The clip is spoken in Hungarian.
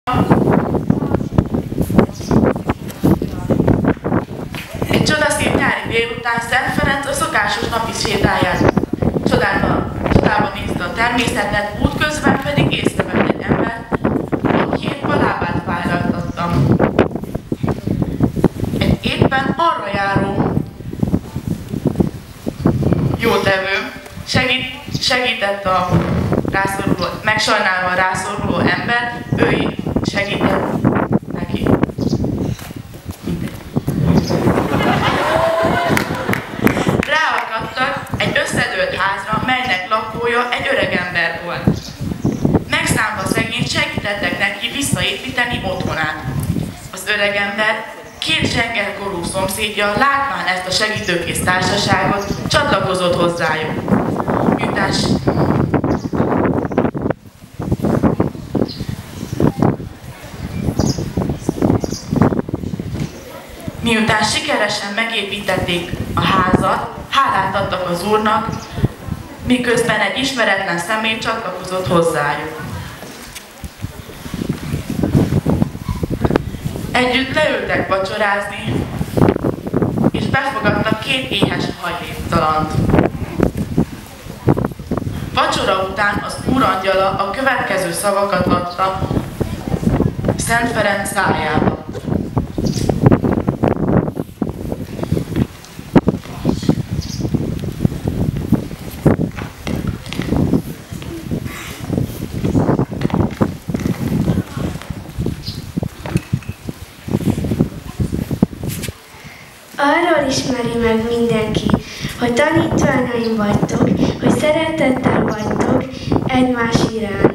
Egy csodaszép nyári délután Szent Ferenc a szokásos napi sétáját csodában nézte a természetet, útközben pedig észrevett egy embert, aki épp a lábát fájlaltatta. Egy éppen arra járó jótevő segített a rászoruló, megsajnálva a rászoruló ember, ő segített neki. Ráakadtak egy összedőlt házra, melynek lakója egy öreg ember volt. Megszámva szegényt segítettek neki visszaépíteni otthonát. Az öreg ember két zsengerkorú szomszédja látván ezt a segítőkész társaságot csatlakozott hozzájuk. Miután sikeresen megépítették a házat, hálát adtak az Úrnak, miközben egy ismeretlen személy csatlakozott hozzájuk. Együtt leültek vacsorázni, és befogadtak két éhes hajléktalant. Vacsora után az úrangyala a következő szavakat adta Szent Ferenc szájába. Arról ismeri meg mindenki, hogy tanítványaim vagytok, hogy szeretettel vagytok egymás iránt.